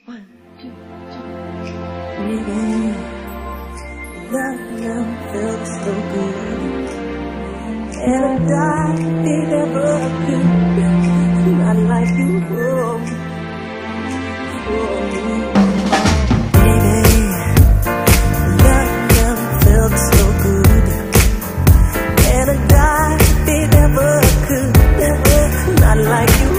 1, 2, 3. Baby, love never felt so good, and I died it never could. Not like you, baby, love never felt so good, and I died it never could. Not like you,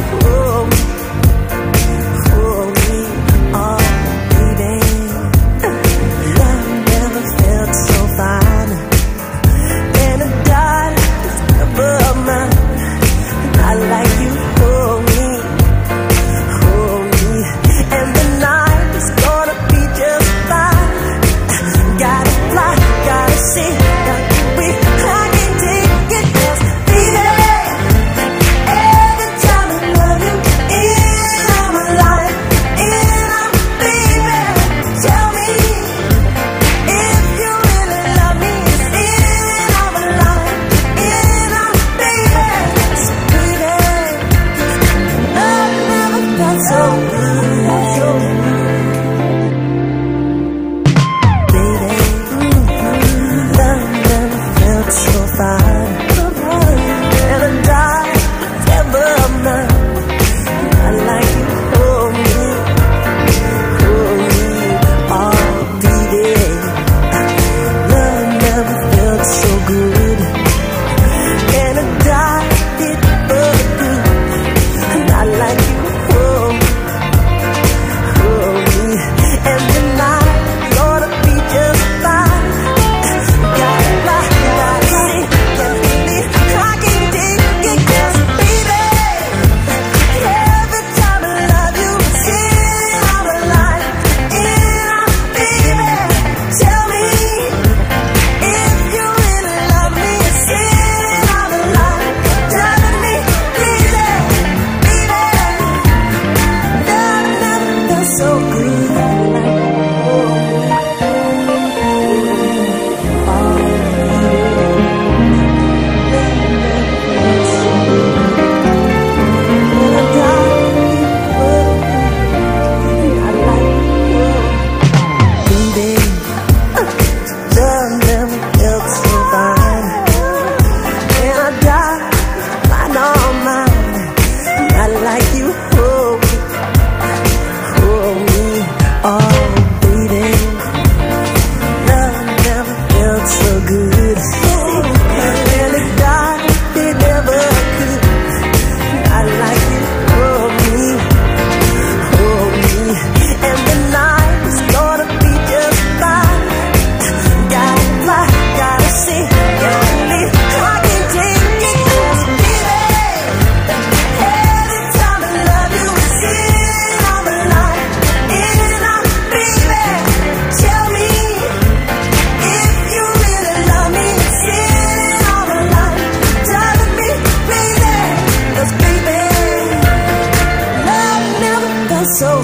so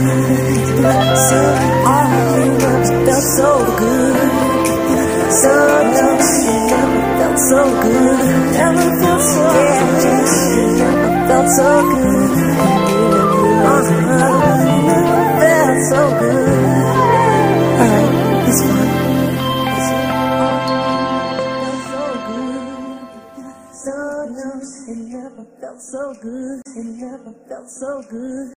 good, so all you never felt so good, so never felt so good, never felt so good, never felt so good, never felt so good. Alright, this one. So no, it never felt so good, it never felt so good.